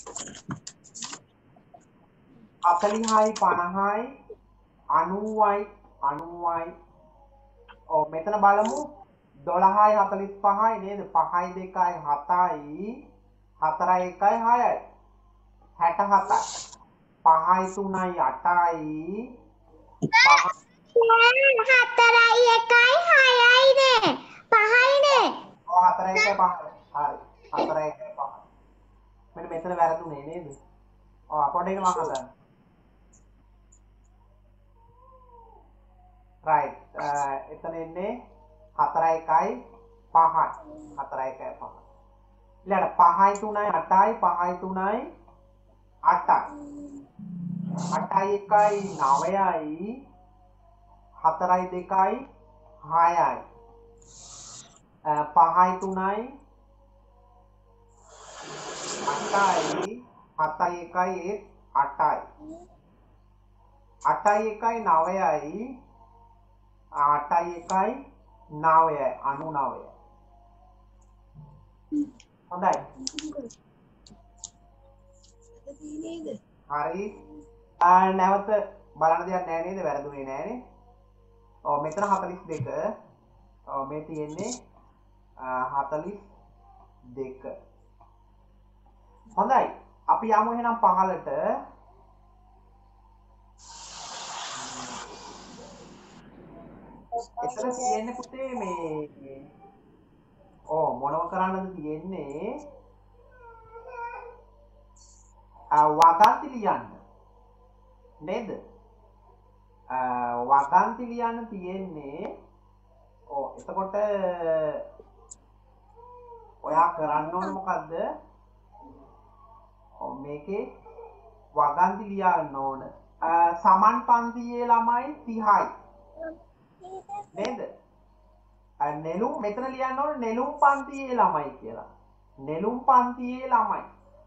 40යි 50යි 90යි 90යි. ඔව් මෙතන බලමු 12යි 45යි නේද? 5යි 2යි 7යි 4යි 1යි 6යි 67යි. 5යි 3යි 8යි 4යි 1යි 6යි නේ. 5යි නේ. ඔව් 4යි 1යි 5යි. හරි. 4යි 1යි 5යි. මෙන්න මෙතන වැරදුනේ නේද? ඔව් අකොඩ් එක මම හදන්න. right. එතන එන්නේ 4යි 1යි 5යි. 4යි 1යි 5යි. ඊළඟ 5යි 3යි 8යි 5යි 3යි 8යි. 8යි 1යි 9යි 4යි 2යි 6යි. 5යි 3යි 8යි 7යි 1යි 8යි. 8යි 1යි 9යි 8යි 1යි 9යි 99යි. හොඳයි. හරි. නැවත බලන්න දෙයක් නැහැ නේද? වැරදුනේ නැහැ නේ. ඔව් මෙතන 42. ඔව් මේ තියෙන්නේ 42. හොඳයි. අපි යමු එහෙනම් 15ට. එතන තියෙන්නේ පුතේ මේ මොනව කරන්නද තියෙන්නේ? වගන්ති ලියන්න. නේද? වගන්ති ලියන්න තියෙන්නේ. එතකොට ඔයා කරන්න ඕන මොකද්ද? මේකේ වගන්ති ලියන්න ඕන. සමන් පන්තියේ ළමයි 30යි. නේද? නෙළුම් මෙතන ලියන්න ඕන නෙළුම් පන්තියේ ළමයි කියලා. නෙළුම් පන්තියේ ළමයි.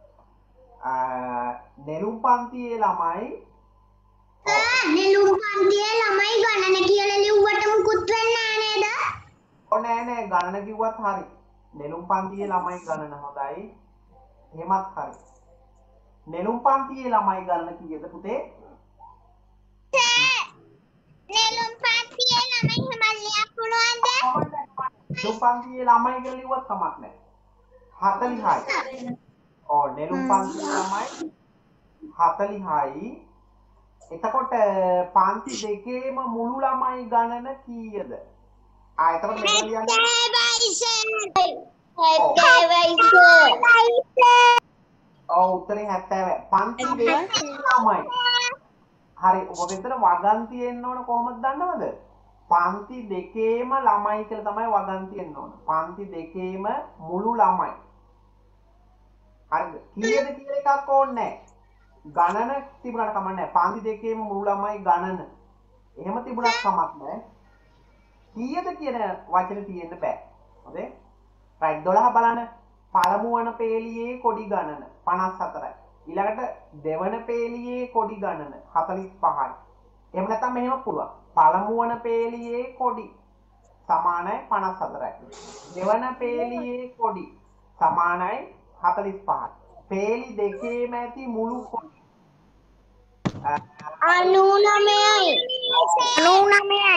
නෙළුම් පන්තියේ ළමයි නෙළුම් පන්තියේ ළමයි ගණන කියලා ලිව්වට මුකුත් වෙන්නේ නැහැ නේද? නෑ ගණන කිව්වත් හරි. නෙළුම් පන්තියේ ළමයි ගණන හොඳයි. එහෙමත් හරි. නෙළුම් පන්තියේ ළමයි ගණන කීයද පුතේ? නෙළුම් පන්තියේ ළමයි හැමල්ලියක් පුළුවන්ද? නෙළුම් පන්තියේ ළමයි කියලා ලිව්වත් කමක් නෑ. 40යි. නෙළුම් පන්තියේ ළමයි 40යි. එතකොට පන්ති දෙකේම මුළු ළමයි ගණන කීයද? එතකොට මෙතන ලියන්න 70යි. උත්තරේ 70. පන්ති දෙකේ ළමයි. හරි. ඔබ මෙතන වගන් තියෙන්න ඕන කොහොමද දන්නවද? පන්ති දෙකේම ළමයි කියලා තමයි වගන් තියෙන්න ඕන. පන්ති දෙකේම මුළු ළමයි. හරිද? කීයද කියලා එකක් ඕනේ නැහැ. ගණන තිබුණාට කමක් නැහැ. පන්ති දෙකේම මුළු ළමයි ගණන. එහෙම තිබුණත් කමක් නැහැ. කීයද කියන වචනේ තියෙන්න බෑ. හරි? right 12 බලන්න. පළමු වන පේලියේ කොඩි ගණන 54යි. ඊළඟට දෙවන පේලියේ කොඩි ගණන 45යි. එහෙම නැත්නම් මෙහෙම පුළුවන්. පළමු වන පේලියේ කොඩි සමානයි 54යි. දෙවන පේලියේ කොඩි සමානයි 45යි. පේලි දෙකේම ඇති මුළු කොඩි 99යි. 99යි.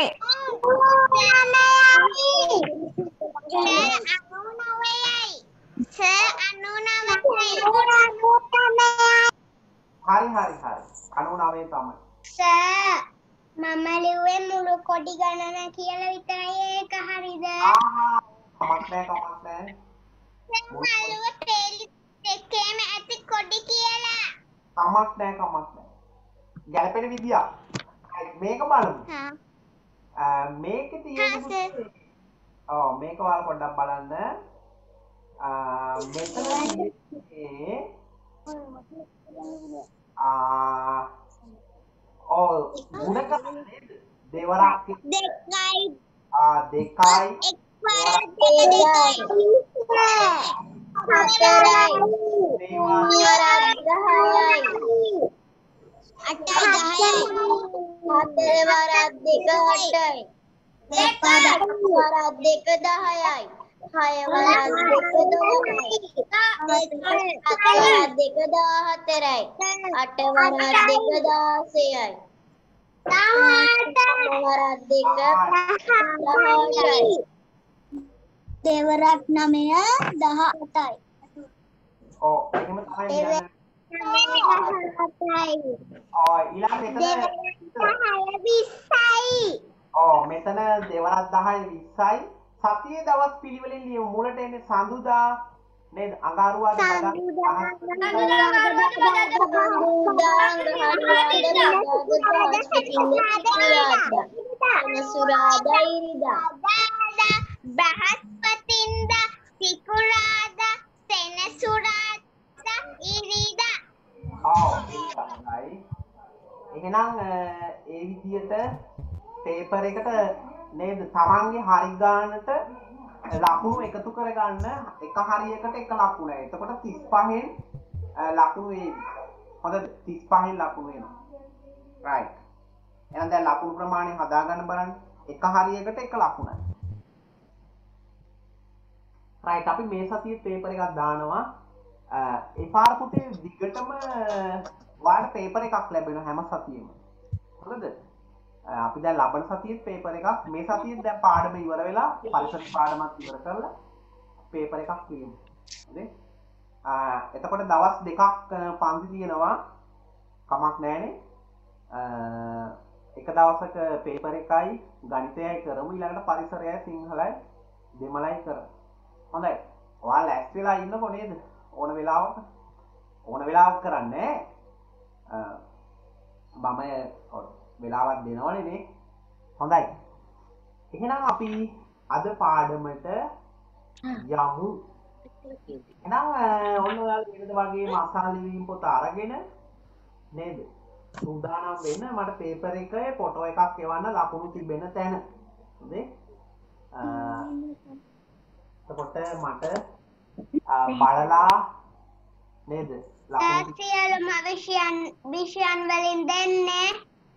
99 තමයි. සර් මම ලිව්වේ මුළු කොඩි ගණන කියලා විතරයි ඒක හරිද? කමක් නැහැ. මම ලිව්වේ පේලි දෙකේම ඇති කොඩි කියලා. කමක් නැහැ. ගැලපෙන විදියක්. මේක බලමු. මේකේ තියෙන්නේ මේක ඔයාලා පොඩ්ඩක් බලන්න. මෙතන තියෙන්නේ ගුණ කරන්න නේද? දෙවරක් දෙකයි. දෙකයි දෙවරක් 9 18යි. ඔව් එහෙම තමයි ලියන්න. ඊළඟ මෙතන 20යි. මෙතන දෙවරක් 10යි 20යි. සතියේ දවස් පිළිවෙලින් ලියමු. මුලට එන්නේ සඳුදා නේද? අඟහරුවාදා බ්‍රහස්පතින්දා සිකුරාදා සෙනසුරාදා ඉරිදා. ඒකයි. එහෙනම් ඒ විදියට පේපර් එකට නේද තමන්ගේ හරි ගානට ලකුණු එකතු කරගන්න එක හරියකට එක ලකුණ. එතකොට 35න් ලකුණු වේවි. හොඳද? 35න් ලකුණු එනවා. right. එහෙනම් දැන් ලකුණු ප්‍රමාණය හදාගන්න බලන්න. එක හරියකට එක ලකුණයි. right. අපි මේ සතියේ පේපර් එකක් දානවා. ඒ පාර පුතේ දිගටම ඔයාලට පේපර් එකක් ලැබෙනවා හැම සතියෙම. හරිද? අපි දැන් ලබන සතියේ පේපර් එකක් මේ සතියේ දැන් පාඩම ඉවර වෙලා පරිසර පාඩමත් ඉවර කරලා පේපර් එකක් ලියමු. හරිද? එතකොට දවස් දෙකක් පන්ති තියෙනවා. කමක් නැහැනේ. එක දවසක පේපර් එකයි ගණිතයයි කරමු. ඊළඟට පරිසරයයි සිංහලයි දෙමළයි කරමු. හොඳයි. ඔයාලා ලෑස්ති වෙලා ඉන්නකො නේද? ඕන වෙලාවක කරන්නේ මම වෙලාවක් දෙනවනේ නේ. හොඳයි. එහෙනම් අපි අද පාඩමට යමු. එහෙනම් ඔන්න ඔයාලා වෙනද වගේ මසාල ලිවීම පොත අරගෙන නේද? සූදානම් වෙන්න. මට පේපර් එකේ ෆොටෝ එකක් එවන්න ලකුණු තිබෙන තැන. හොඳේ? එතකොට මට බලලා නේද? ලකුණු සියලුම විෂයන් වලින් දෙන්නේ.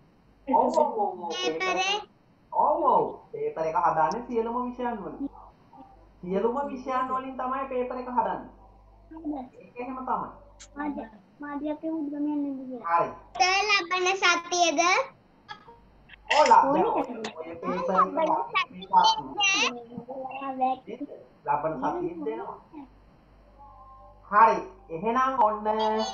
පේපර් එක හදාන්නේ සියලුම විෂයන් වලින්. සියලුම විෂයන් වලින් තමයි පේපර් එක හදන්නේ. ඒක එහෙම තමයි. මාධ්‍යක උද්ගමයන් නෙමෙයි. හරි. ලබන සතියේද? ලබන සතියේ දෙනවා. හරි. එහෙනම් ඔන්න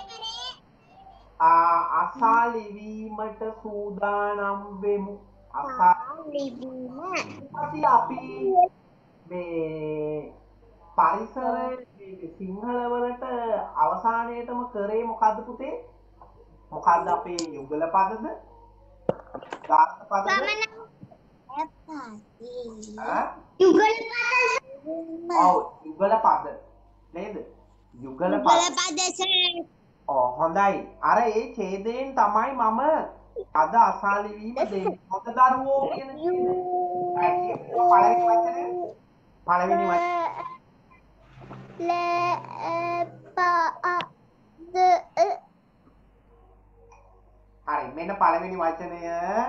අසා ලිවීමට සූදානම් වෙමු. අසා ලිවීම. අපි මේ පරිසරයේ සිංහල වලට අවසානයේටම කරේ මොකද්ද පුතේ? මොකද්ද අපේ යුගල පදද? ගාථා පදද? යුගල පද නේද? යුගල පද. හොඳයි. අර ඒ ඡේදයෙන් තමයි මම අද අසා ලිවීම දෙන්නේ. හොඳ දරුවෝ කියන පළවෙනි වචනේ හරි. මෙන්න පළවෙනි වචනය.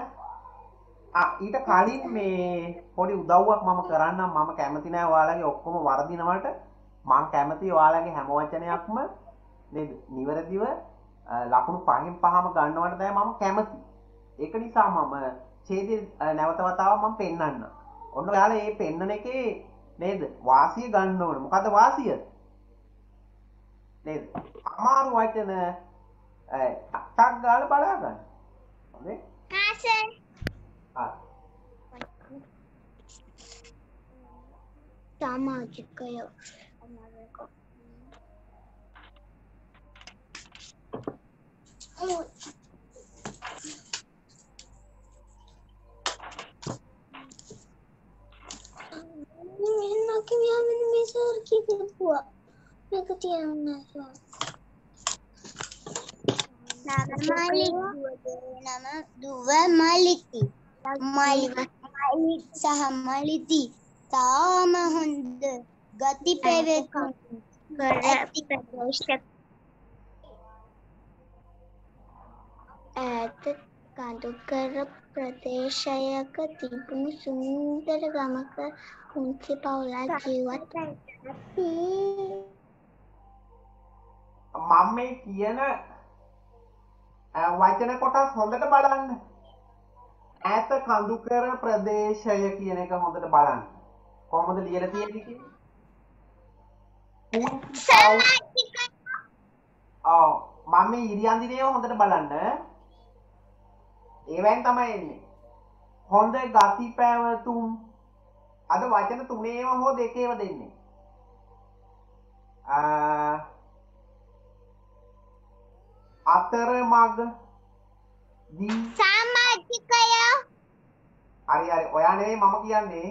ඊට කලින් මේ පොඩි උදව්වක් මම කරන්නම්. මම කැමති නෑ ඔයාලගේ ඔක්කොම වරදිනවට. මම කැමති ඔයාලගේ හැම වචනයක්ම නේද නිවැරදිව ලකුණු 5න් 5ම ගන්නවට තමයි මම කැමති. ඒක නිසා මම ඡේදය නැවත වතාවක් මම පෙන්නන්න. ඔන්න ඔයාලා මේ පෙන්නන එකේ නේද වාසිය ගන්න ඕනේ. මොකද්ද වාසිය? නේද? අමාරු වචන ටක් ගාලා බලා ගන්න. හොඳේ? කාසර්. සමාජිකය. දුව මලිති සහ මලිති තාම හොඳ ගති පැවැතුම් ඇති ප්‍රදේශ ඈත කඳුකර ප්‍රදේශයක තිබුණු සුන්දර ගමක පුංචි පවුලක් ජීවත් මම මේ කියන වචන කොටස් හොඳට බලන්න. ඈත කඳුකර ප්‍රදේශය කියන එක හොඳට බලන්න. කොහොමද ලියලා තියෙන්නේ කියන්නේ? ඔව් මම මේ ඉරියන්දිනේ හොඳට බලන්න. ඒවෙන් තමයි එන්නේ. හොඳ ගති පැවතුම්. අද වචන තුනේම හෝ දෙකේම දෙන්නේ. අතරමඟ දී සමාජිකය හරි හරි ඔයා නෙවෙයි මම කියන්නේ.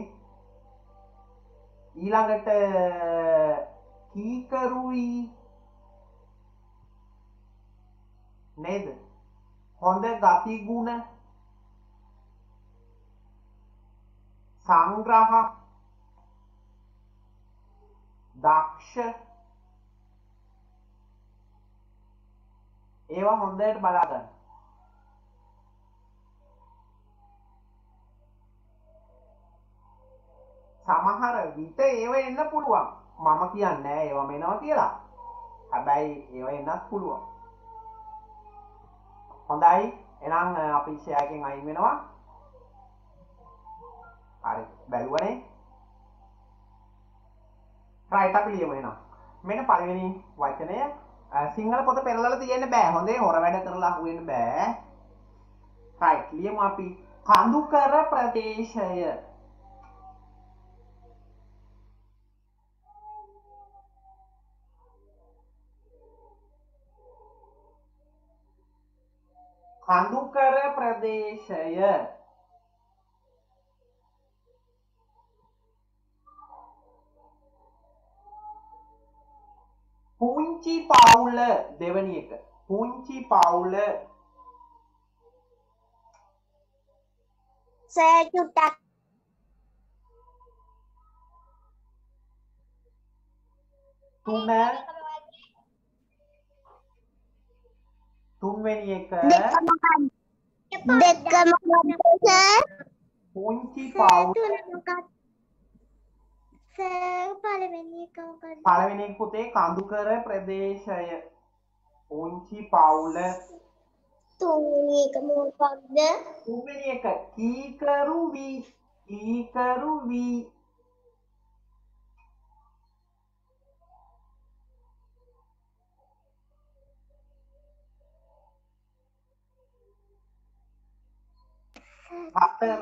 ඊළඟට කීකරුයි නේද? හොඳ ගති ගුණ සංග්‍රහ දක්ෂ ඒවා හොඳට බලා ගන්න. සමහර විට ඒව එන්න පුළුවන්. මම කියන්නේ ඒවම එනවා කියලා. හැබැයි ඒව එන්නත් පුළුවන්. හොඳයි. එහෙනම් අපි ෂෙයාර් එකෙන් අයින් වෙනවා. හරි. බැලුවනේ. රයිට් අපි ලියමු එහෙනම්. මෙන්න පළවෙනි වචනය සිංහල පොත පෙරලලා තියෙන්න බෑ. හොඳේ හොර වැඩ කරලා අහුවෙන්න බෑ. රයිට් ලියමු අපි කඳුකර ප්‍රදේශය. කඳුකර ප්‍රදේශය පුංචි පවුල දෙවැනි එක පුංචි පවුල සෑචුටක් තුන්වෙනි එක දෙකම සර් පුංචි පවුල සර් පළවෙනි එක මොකක්ද? පළවෙනි එක පුතේ කඳුකර ප්‍රදේශය පුංචි පවුල තුන්වෙනි එක මොකක්ද? තුන්වෙනි එක කීකරු වී හතර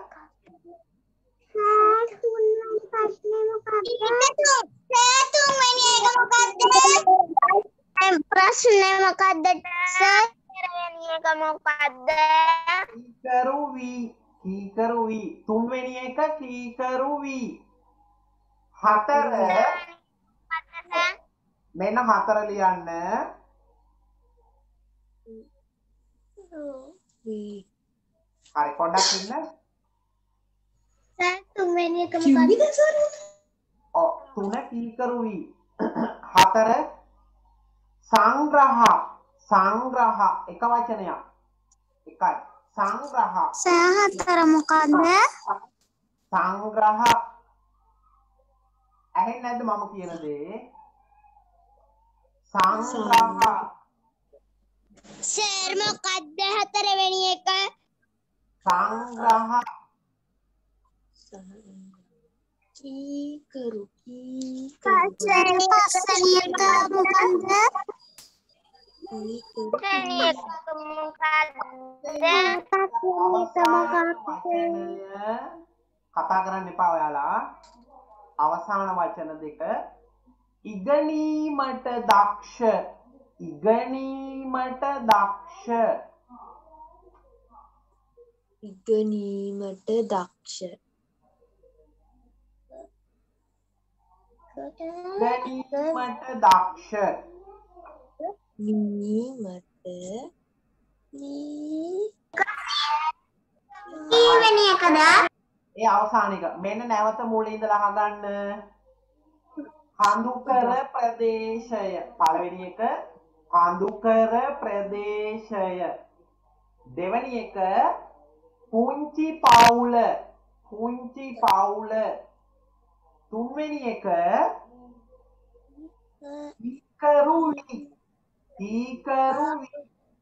තුන්වෙනි ප්‍රශ්නේ මොකක්ද? තුන්වෙනි එක මොකක්ද? ප්‍රශ්නේ මොකක්ද සර්? පළවෙනි එක මොකක්ද? කීකරු වී තුන්වෙනි එක කීකරු වී හතර මෙන්න හතර ලියන්න හරි පොඩ්ඩක් ඉන්න සර් තුන්වෙනි එක මොකක්ද? ඔව් තුන කීකරු වී හතර සංග්‍රහ එක වචනයක් එකයි සංග්‍රහ සර් හතර මොකක්ද? සංග්‍රහ ඇහෙන්නේ නැද්ද මම කියන දේ සංග්‍රහ සර් මොකක්ද හතරවෙනි එක? සංග්‍රහ කීකරු පස්වෙනි එක මොකක්ද? පස්වෙනි එක කතා කරන්න එපා ඔයාලා අවසාන වචන දෙක ඉගෙනීමට දක්ෂ ඉගෙනීමට දක්ෂ ඉගෙනීමට දක්ෂ ඊවෙනි එකද? ඒ අවසාන එක මෙන්න නැවත මුලින් ඉඳලා අහගන්න කඳුකර ප්‍රදේශය පළවෙනි එක කඳුකර ප්‍රදේශය දෙවැනි එක පුංචි පවුල. පුංචි පවුල. තුන්වෙනි එක කීකරුවි. කීකරුවි.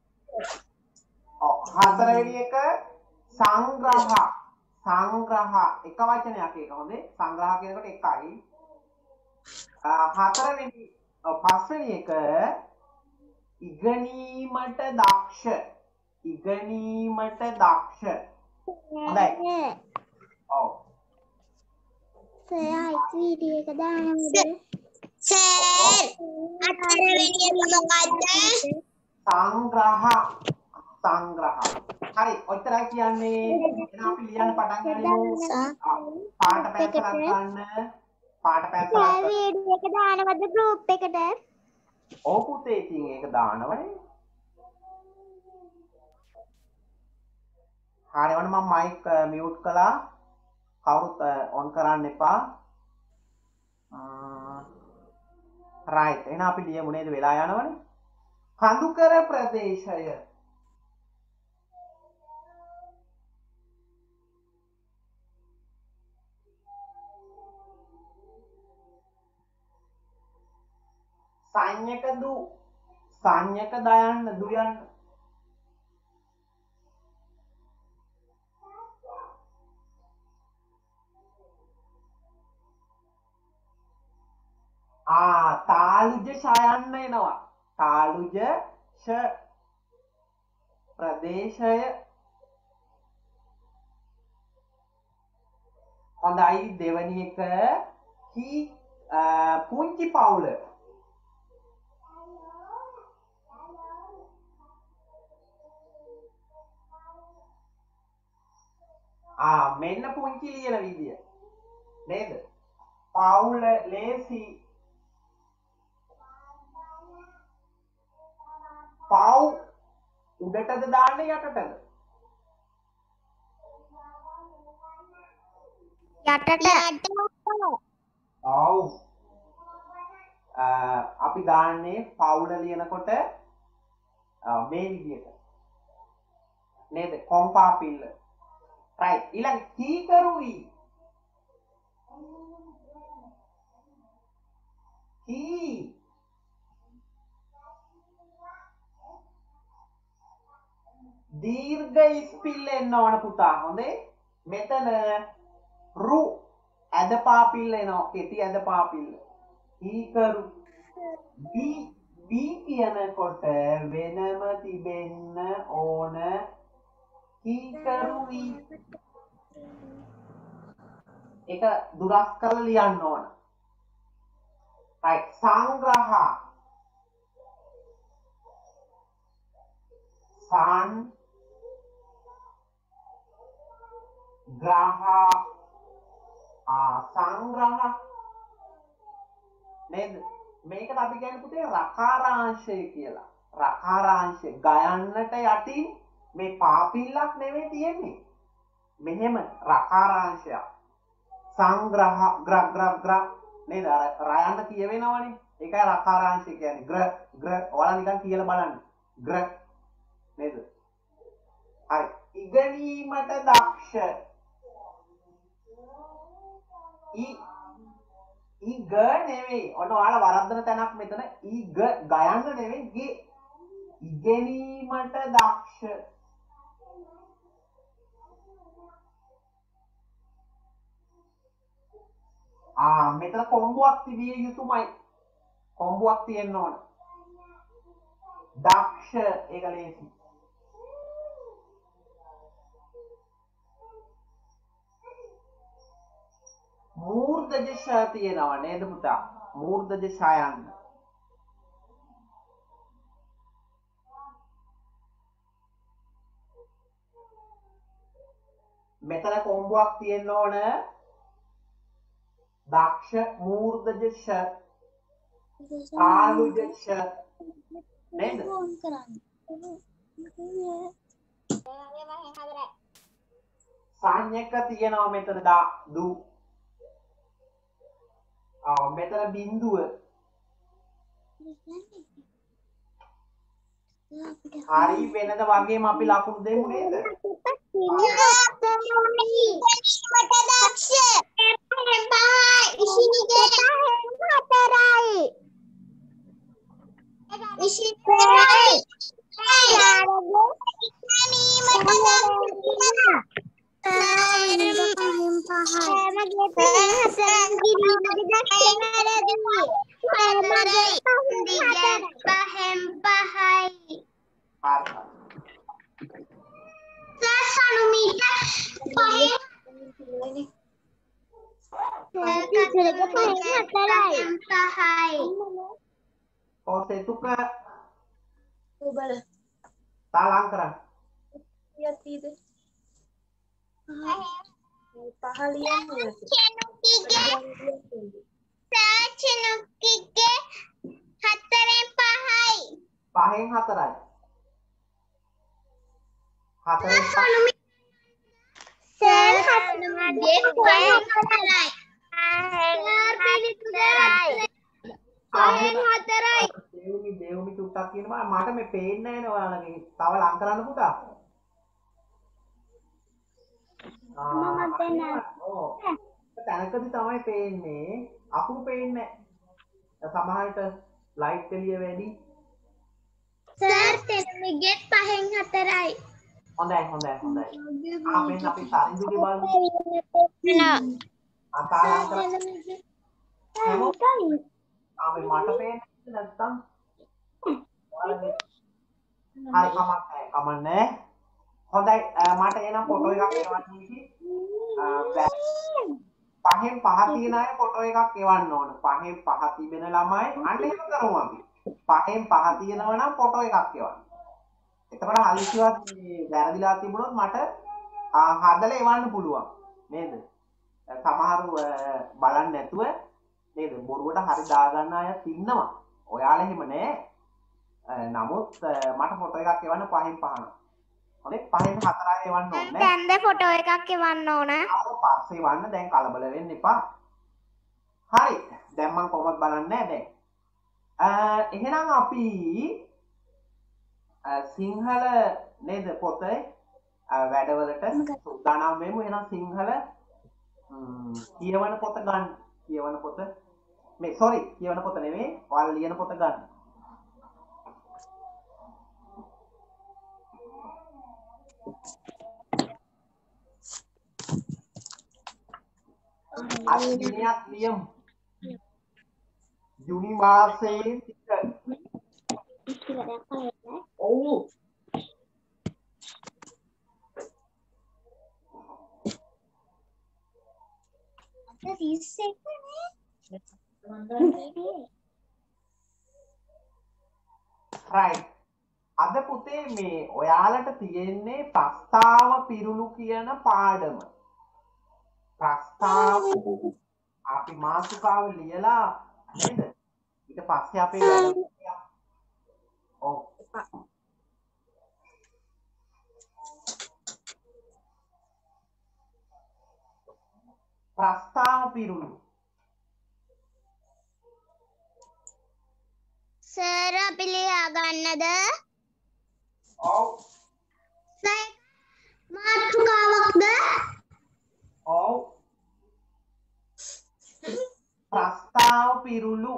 හතරවෙනි එක සංග්‍රහ. සංග්‍රහ එක වචනයක් ඒක හොඳේ. සංග්‍රහ කියනකොට එකයි. හතරවෙනි පස්වෙනි එක ඉගෙනීමට දක්ෂ. ඉගෙනීමට දක්ෂ. හොඳයි. ඔව්. සර් වීඩියෝ එක දාන්නද? සර් හතරවෙනි එක මොකද්ද? සංග්‍රහ. සංග්‍රහ. හරි ඔච්චරයි කියන්නේ. එහෙනම් අපි ලියන්න පටන් ගනිමු. පාට පැන්සලක් ගන්න. පාට පැන්සලක් සර් ගන්න. වීඩියෝ එක දානවද ගෲප් එකට? ඔව් පුතේ ඉතින් ඒක දානවනේ. හරි ඔන්න මම මයික් මියුට් කළා. කවුරුත් ඔන් කරන්න එපා. රයිට් එහෙනම් අපි ලියමු නේද වෙලා යනවනේ. කඳුකර ප්‍රදේශය. සංයක දු. සංයක දයන්න දුයන්න. තාලුජ ෂයන්න එනවා. තාලුජ ෂ ප්‍රදේශය. හොඳයි දෙවැනි එක පුංචි පවුල. මෙන්න පුංචි ලියන විදිය නේද? පවුල ලේසි. පව් උඩටද දාන්නේ යටටද? යටට. ඔව්. අපි දාන්නේ පවුල ලියනකොට මේ විදියට නේද? කොම්පා පිල්ල. රයිට්. ඊළඟ කීකරුවි. කී දීර්ඝ ඉස්පිල්ල එන්න ඕන පුතා. හොඳේ. මෙතන රු ඇද පාපිල්ල එනවා. කෙටි ඇද පාපිල්ල. කීකරු. වී කියනකොට වෙනම තිබෙන්න ඕන කීකරුවි. ඒක දුරස් කරලා ලියන්න ඕන. right සංග්‍රහ. සං ග්‍රහ සංග්‍රහ නේද? මේකට අපි කියන්නේ පුතේ රකාරාංශය කියලා. රකාරාංශය ගයන්නට යටින් මේ පාපිල්ලක් නෙමෙයි තියෙන්නේ. මෙහෙම රකාරාංශයක්. සංග්‍රහ ග්‍ර නේද? රයන්න කියවෙනවනේ. ඒකයි රකාරාංශය කියන්නේ. ග්‍ර ඔයාලා නිකන් කියලා බලන්න. ග්‍ර නේද? හරි. ඉගෙනීමට දක්ෂ. ඉග නෙවෙයි. ඔන්න ඔයාලා වරද්දන තැනක් මෙතන. ඉග ගයන්න නෙවෙයි ගේ. ඉගෙනීමට දක්ෂ. මෙතන කොම්බුවක් තිබිය යුතුමයි. කොම්බුවක් තියෙන්න ඕන. දක්ෂ ඒක ලේසි. මූර්ධජ ෂ තියෙනවා නේද පුතා? මූර්ධජ ෂයන්න. මෙතන කොම්බුවක් තියෙන්න ඕන. දක්ෂ මූර්ධජ ෂ. ආලුජ ෂ නේද? සංයක තියෙනවා මෙතන දු. මෙතන බිඳුව. හරි වෙනද වගේම අපි ලකුණු දෙමු නේද? ඔව් සෙතුක බල තාලං කරන්න. යතිද පහලියන් පහෙන් හතරයි. හතරෙන් දෙවුමි චුට්ටක් කියනවා මට මේ පේන්නේ නැහැ නේ ඔයාලගේ. තව ලං කරන්න පුතා. ඔව්. තැනකදී තමයි පේන්නේ. අකුරු පේන්නේ නැහැ. සමහරට ලයිට් එළිය වැඩි. හොඳයි. මෙන්න අපි සරිඳුගේ බලමු. තාලං කරන්න. මට පේන්නේ නැත්තම් ඔයාලගේ හරි කමන්නේ. හොඳයි මට එනම් ෆොටෝ එකක් එවන්න ඉති. පහෙන් පහ තියෙන අය ෆොටෝ එකක් එවන්න ඕන. පහෙන් පහ තිබෙන ළමයි අන්න එහෙම කරමු අපි. පහෙන් පහ තියෙනවා නම් ෆොටෝ එකක් එවන්න. එතකොට හදිසියවත් මේ වැරදිලා තිබුණොත් මට හදලා එවන්න පුළුවන් නේද? සමහරු බලන්නේ නැතුව නේද බොරුවට හරි දාගන්න අයත් ඉන්නවා. ඔයාලා එහෙම නෑ. නමුත් මට ෆොටෝ එකක් එවන්න පහෙන් පහන. හොඳේ පහෙන් හතරයි එවන්න ඕනේ. දැන්ද ෆොටෝ එකක් එවන්න ඕන. පස්සේ එවන්න දැන් කලබල වෙන්න එපා. හරි. දැන් මම කොහොමද බලන්නේ දැන්. එහෙනම් අපි සිංහල නේද පොතේ වැඩවලට සූදානම් වෙමු. එහෙනම් සිංහල කියවන පොත ගන්න. කියවන පොත මේ සෝරි කියවන පොත නෙමෙයි ඔයාලා ලියන පොත ගන්න. අදිනියක් ලියමු. ජුනි මාසයේ සිට ඔව් right. අද පුතේ මේ ඔයාලට තියෙන්නේ ප්‍රස්තාව පිරුණු කියන පාඩම. ප්‍රස්තාව අපි මාතෘකාව ලියලා නේද? ඊට පස්සේ අපේ වැඩ ඔව් ප්‍රස්තාව පිරුණු සර් අපි ලියා ගන්නද? ඔව් මාතෘකාවක්ද? ඔව් ප්‍රස්තාව පිරුණු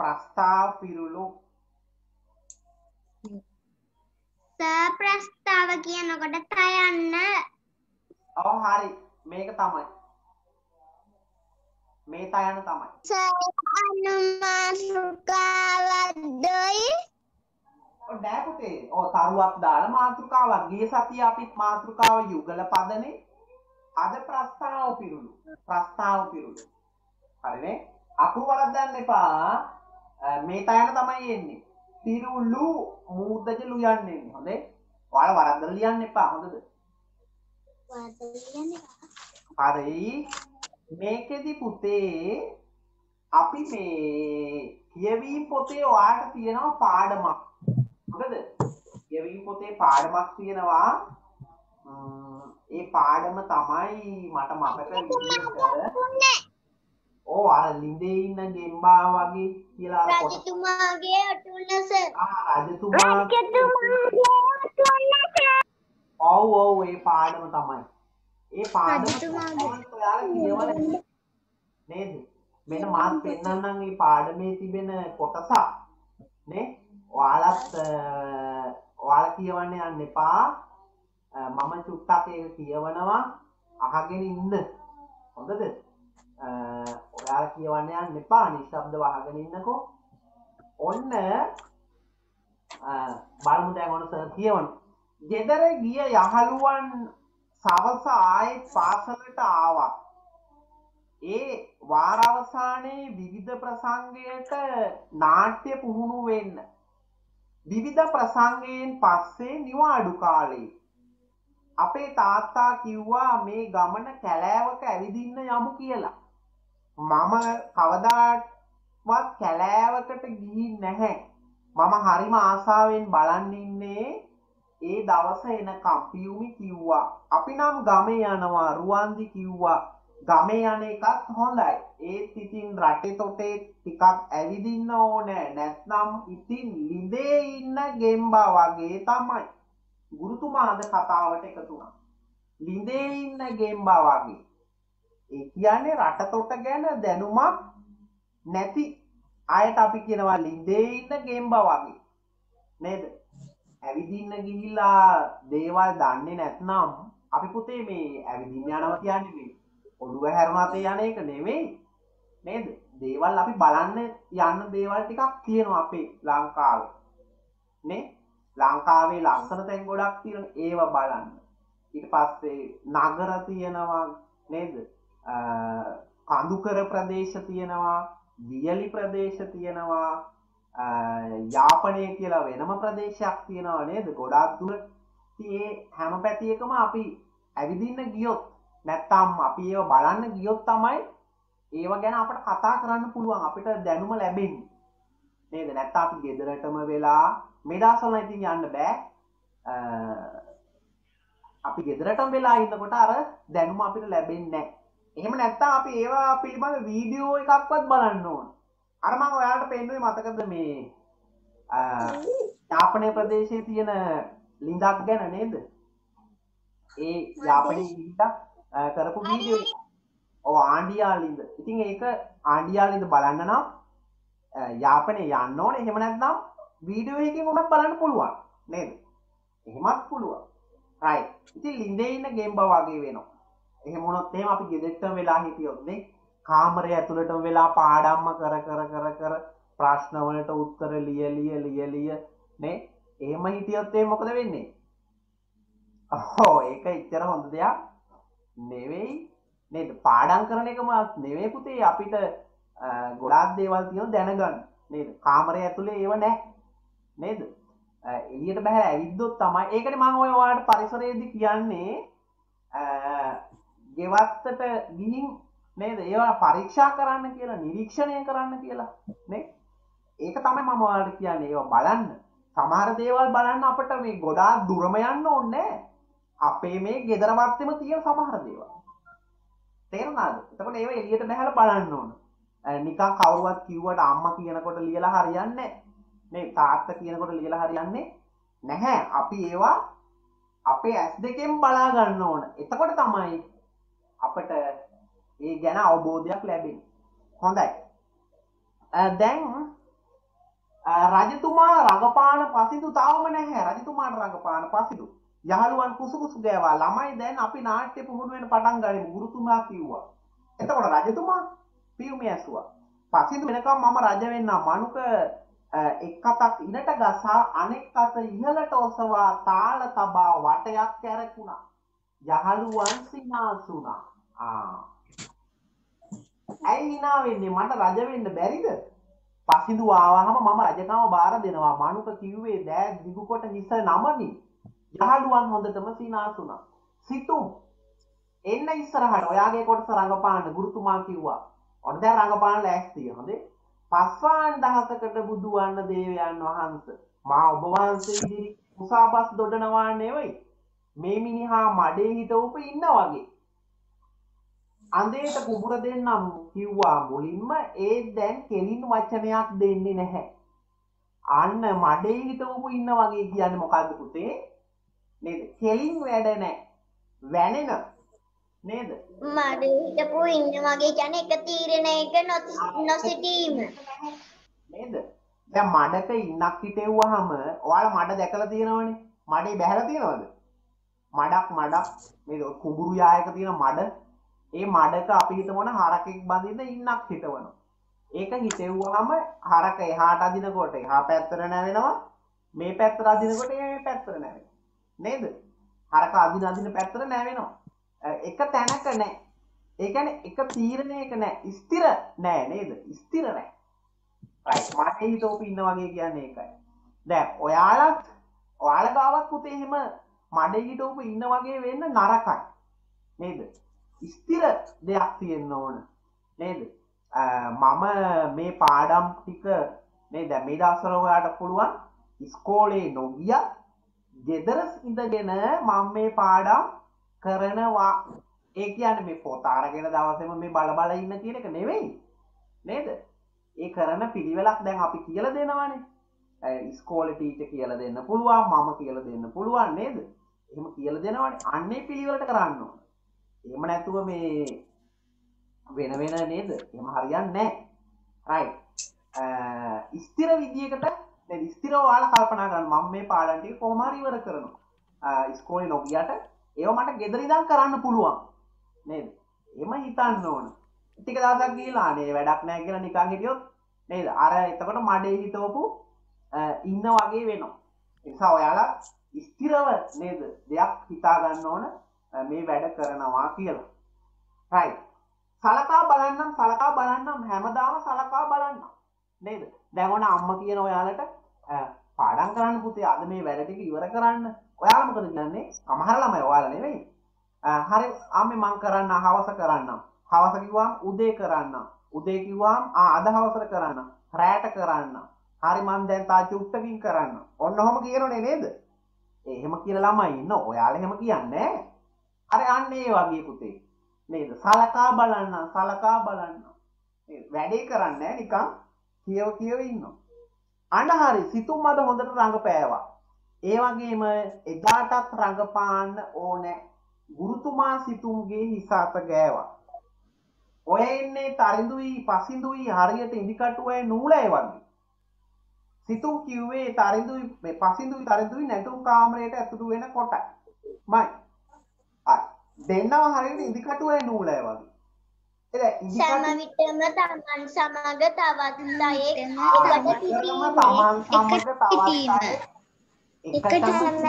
සර් ප්‍රස්තාව කියනකොට තයන්න. ඔව් හරි මේක තමයි මේ තයන තමයි සර් අනුමාතෘකාවක්දයි නෑ පුතේ. ඔව් තරුවක් දාලා මාතෘකාවක්. ගිය සතියේ අපිත් මාතෘකාව යුගල පදනේ. අද ප්‍රස්තාව පිරුණු. හරිනේ? අකුරු වරද්දන්න එපා. මේ තයන තමයි එන්නේ. පිරුළු මූදජ ලු යන්නේ. හොඳේ? ඔයාලා වරද්දලා ලියන්න එපා. හොඳද? හරි. මේකෙදි පුතේ අපි මේ කියවීම් පොතේ ඔයාලට තියෙනවා පාඩමක්. හොඳද? කියවීම් පොතේ පාඩමක් තියෙනවා. ඒ පාඩම තමයි මට මතක විදිහට ඔව් අර ලිඳේ ඉන්න ගෙම්බා වගේ කියලා අර කොට රජතුමාගේ ඔටුන්නස. රජතුමා ඔව් ඒ පාඩම තමයි. ඒ පාඩම ඔයාලා කියවල නේද? මෙන්න මාත් පෙන්නන්නම් මේ පාඩමේ තිබෙන කොටස නේ. ඔයාලා කියවන්න යන්න එපා. මම චුට්ටක් ඒක කියවනවා අහගෙන ඉන්න. හොඳද? ඔයාලා කියවන්න යන්න එපා. නිශ්ශබ්දව අහගෙන ඉන්නකෝ. ඔන්න බලමු දැන් ඔන්න සර් කියවන. ගෙදර ගිය යහළුවන් සවස ආයෙත් පාසලට ආවා. ඒ වාර අවසානයේ විවිධ ප්‍රසංගයට නාට්‍ය පුහුණු වෙන්න. විවිධ ප්‍රසංගයෙන් පස්සේ නිවාඩු කාලේ අපේ තාත්තා කිව්වා මේ ගමන කැලෑවක ඇවිදින්න යමු කියලා. මම කවදාවත් කැලෑවකට ගිහින් නැහැ. මම හරිම ආසාවෙන් බලන් ඉන්නේ ඒ දවස එනකම්. පියුමි කිව්වා අපි නම් ගමේ යනවා. රුවන්දි කිව්වා ගමේ යන එකත් හොඳයි. ඒත් ඉතින් රටේ තොටේ ටිකක් ඇවිදින්න ඕනේ. නැත්නම් ඉතින් ලිඳේ ඉන්න ගෙම්බා වගේ තමයි. ගුරුතුමාද කතාවට එකතු වුණා. ලිඳේ ඉන්න ගෙම්බා වගේ. ඒ කියන්නේ රට තොට ගැන දැනුමක් නැති අයට අපි කියනවා ලිඳේ ඉන්න ගෙම්බා වගේ. නේද? ඇවිදින්න ගිහිල්ලා දේවල් දන්නේ නැත්නම් අපි පුතේ මේ ඇවිදින්න යනවා කියන්නේ මේ ඔළුව හැරුණාත යන එක නෙමෙයි. නේද? දේවල් අපි බලන්න යන්න දේවල් ටිකක් තියෙනවා අපේ ලංකාවේ. නේ? ලංකාවේ ලස්සන තැන් ගොඩක් තියෙන ඒවා බලන්න. ඊට පස්සේ නගර තියෙනවා නේද? කඳුකර ප්‍රදේශ තියෙනවා, වියලි ප්‍රදේශ තියෙනවා, යාපනය කියලා වෙනම ප්‍රදේශයක් තියෙනවා නේද? ගොඩාක් දුර. ඒ හැම පැතියකම අපි ඇවිදින්න ගියොත් නැත්තම් අපි ඒව බලන්න ගියොත් තමයි ඒව ගැන අපිට කතා කරන්න පුළුවන්. අපිට දැනුම ලැබෙන්නේ. නේද? නැත්තම් අපි ගෙදරටම වෙලා මේ දවස්වල ඉතින් යන්න බෑ. අපි ගෙදරටම වෙලා ඉන්නකොට අර දැනුම අපිට ලැබෙන්නේ නැහැ. එහෙම නැත්තම් අපි ඒවා පිළිබඳ වීඩියෝ එකක්වත් බලන්න ඕන. අර මම ඔයාලට පෙන්නුවේ මතකද මේ යාපනය ප්‍රදේශයේ තියෙන ලිඳක් ගැන නේද? ඒ යාපනයේ ලිඳක් කරපු වීඩියෝ එක. ඔව් ආණ්ඩියා ලිඳ. ඉතින් ඒක ආණ්ඩියා ලිඳ බලන්න නම් යාපනයේ යන්න ඕනේ. එහෙම නැත්නම් වීඩියෝ එකකින් උනත් බලන්න පුළුවන් නේද? එහෙමත් පුළුවන්. රයිට්. ඉතින් ලිඳේ ඉන්න ගෙම්බා වගේ වෙනවා. එහෙම වුණොත් එහෙම අපි ගෙදරටම වෙලා හිටියොත් නේ කාමරය ඇතුළටම වෙලා පාඩම්ම කර ප්‍රශ්න වලට උත්තර ලිය නේ එහෙම හිටියොත් එහෙම මොකද වෙන්නේ? ඒක ඉච්චර හොඳ දෙයක් නෙවෙයි නේද? පාඩම් කරන එකම නෙවෙයි පුතේ අපිට ගොඩාක් දේවල් තියෙනවා දැනගන්න නේද? කාමරය ඇතුලේ ඒව නැහැ නේද? එළියට බහැලා ඇවිද්දොත් තමයි. ඒකනේ මම ඔයාලට පරිසරයේදී කියන්නේ ගෙවත්තට ගිහින් නේද? ඒවා පරීක්ෂා කරන්න කියලා, නිරීක්ෂණය කරන්න කියලා නේ? ඒක තමයි මම ඔයාලට කියන්නේ. ඒවා බලන්න. සමහර දේවල් බලන්න අපිට මේ ගොඩාක් දුරම යන්න ඕනේ නැහැ. අපේ මේ ගෙදර වත්තේම තියෙන සමහර දේවල්. තේරුණාද? එතකොට ඒවා එළියට බහැලා බලන්න ඕන. නිකන් කවුරුවත් කිව්වට අම්මා කියනකොට ලියලා හරියන්නේ නැහැ. නේ තාත්තා කියනකොට ලියලා හරියන්නේ නැහැ. අපි ඒවා අපේ ඇස් දෙකෙන් බලා ගන්න ඕන. එතකොට තමයි අපිට ඒ ගැන අවබෝධයක් ලැබෙන්නේ. හොඳයි. දැන් රජතුමා රඟපාන පසිදු තාම නැහැ. රජතුමාට රඟපාන පසිදු. යහළුවන් කුසුකුසු ගෑවා. ළමයි දැන් අපි නාට්‍ය පුහුණු වෙන පටන් ගනිමු. ගුරුතුමා කිව්වා. එතකොට රජතුමා පියුමිය ඇසුවා. පසිදු වෙනකම් මම රජ වෙන්නම්. මනුක එක් අතක් ඉනට ගසා අනෙක් අත ඉහළට ඔසවා තාල තබා වටයක් කැරකුණා. යහළුවන් සිනාසුණා. ඇයි hina වෙන්නේ? මට රජ වෙන්න බැරිද? පසිඳු ආවහම මම රජකම බාර දෙනවා. මනුක කිව්වේ දෑත් දිගු කොට හිස නමමි. යහළුවන් හොඳටම සිනාසුණා. සිතුම් එන්න ඉස්සරහට ඔයාගේ කොටස රඟපාන්න ගුරුතුමා කිව්වා. ඔන්න දැන් රඟපාන්න ලෑස්තිය. හොඳේ. පස්වාන් දහසකට බුදු වන්න දේවයන් වහන්සේ මා ඔබ වහන්සේ ඉදිරි මුසාබස් දොඩනවා නෙවෙයි. මේ මිනිහා මඩේ හිටවපු ඉන්න වගේ. අඳේට කුඹුර දෙන්නම් කිව්වා මුලින්ම ඒ දැන් කෙලින් වචනයක් දෙන්නේ නැහැ. අන්න මඩේ හිටවපු ඉන්න වගේ කියන්නේ මොකද්ද පුතේ? නේද? කෙලින් වැඩ නැහැ. වැනෙන නේද? මඩ හිටපු ඉන්න වගේ කියන්නේ එක තීරණයක නොසිටීම. නේද? දැන් මඩක ඉන්නක් හිටෙව්වහම ඔයාලා මඩ දැකලා තියෙනවනේ. මඩේ බැහැලා තියෙනවද? මඩක් නේද? කුඹුරු යායක තියෙන මඩ. ඒ මඩක අපි හිතමු හරකෙක් බඳින්න ඉන්නක් හිටවනවා. ඒක හිටෙව්වහම හරක එහාට අදිනකොට එහා පැත්තට නැවෙනවා. මේ පැත්තට අදිනකොට මේ පැත්තට නැවෙනවා. නේද? හරක අදින පැත්තට නැවෙනවා. එක තැනක නැහැ. ඒ කියන්නේ එක තීරණයක නැහැ. ස්ථිර නැහැ නේද? ස්ථිර නැහැ. right. මට හිතෝප ඉන්න වගේ කියන්නේ ඒකයි. දැන් ඔයාලා ගාවත් පුතේ එහෙම මඩේ හිටෝප ඉන්න වගේ වෙන්න නරකයි. නේද? ස්ථිර දෙයක් තියෙන්න ඕන. නේද? මම මේ පාඩම් ටික නේද මේ දවස්වල ඔයාලට පුළුවන් ඉස්කෝලේ නොගිය ගෙදර ඉඳගෙන මම මේ පාඩම් කරනවා. ඒ කියන්නේ මේ පොත අරගෙන දවසේම මේ බල ඉන්න කියන එක නෙවෙයි. නේද? ඒ කරන පිළිවෙලක් දැන් අපි කියලා දෙනවානේ. ඉස්කෝලේ ටීචර් කියලා දෙන්න පුළුවන්, මම කියලා දෙන්න පුළුවන් නේද? එහෙම කියලා දෙනවානේ. අන්නේ පිළිවෙලට කරන්න ඕන. එහෙම නැතුව මේ වෙන නේද? එහෙම හරියන්නේ නැහැ. right. ස්ථිර විදියකට දැන් ස්ථිරව ඔයාලා කල්පනා කරන්න මම මේ පාඩම් ටික කොහොම හරි ඉවර කරනවා. ඉස්කෝලේ නොගියට ඒව මට ගෙදර ඉඳන් කරන්න පුළුවන්. නේද? එහෙම හිතන්න ඕන. ටික දවසක් ගිහලා අනේ වැඩක් නැහැ කියලා නිකන් හිටියොත් නේද? අර එතකොට මඩේ හිටවපු ඉන්න වගේ වෙනවා. ඒ නිසා ඔයාලා ස්ථිරව නේද දෙයක් හිතා ගන්න ඕන මේ වැඩ කරනවා කියලා. right. සලකා බලන්නම් හැමදාම සලකා බලන්නම්. නේද? දැන් ඔන්න අම්මා කියන ඔයාලට පාඩම් කරන්න පුතේ අද මේ වැඩ ටික ඉවර කරන්න. ඔයාලා මොකද කියන්නේ? සමහර ළමයි ඔයාලා නෙවෙයි. හරි අම්මේ මං කරන්න හවස කරන්නම්. හවස කිව්වම උදේ කරන්නම්. උදේ කිව්වම අද හවසට කරන්නම්. රැයට කරන්නම්. හරි මං දැන් තා චුට්ටකින් කරන්නම්. ඔන්න ඔහොම කියනෝනේ නේද? එහෙම කියන ළමයි ඉන්න. ඔයාලා එහෙම කියන්නේ නැහැ. අර අන්න ඒ වගේ පුතේ. නේද? සලකා බලන්න. නේද? වැඩේ කරන්නේ නිකන් කියව ඉන්නවා. අන්න හරි සිතුම් අද හොඳට රඟපෑවා. ඒ වගේම එදාටත් රඟපාන්න ඕනේ. ගුරුතුමා සිතුම්ගේ හිස අත ගෑවා. ඔය එන්නේ තරිඳුයි පසිඳුයි හරියට ඉදිකටුවේ නූලයි වගේ. සිතුම් කිව්වේ තරිඳුයි මේ පසිඳුයි තරිඳුයි නැටුම් කාමරයට ඇතුළු වෙන කොටයි. මයි. දෙන්නව හරියට ඉදිකටුවේ නූලයි වගේ. සෑම විටම තමන් සමග තවත් අයෙක් එකට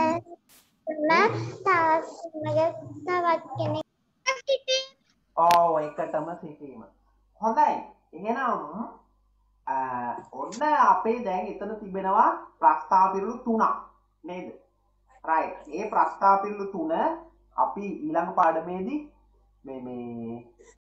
එකටම සිටීම. හොඳයි. එහෙනම් ඔන්න අපේ දැන් එතන තිබෙනවා ප්‍රස්තාව පිළිලු 3ක් නේද? right. ඒ ප්‍රස්තාව පිළිලු 3 අපි ඊළඟ පාඩමේදී මේ